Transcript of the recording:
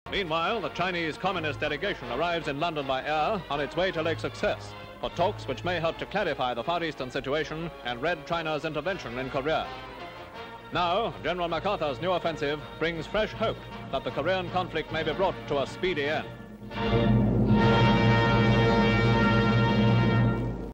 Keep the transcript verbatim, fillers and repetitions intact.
Meanwhile, the Chinese Communist delegation arrives in London by air on its way to Lake Success for talks which may help to clarify the Far Eastern situation and Red China's intervention in Korea. Now, General MacArthur's new offensive brings fresh hope that the Korean conflict may be brought to a speedy end.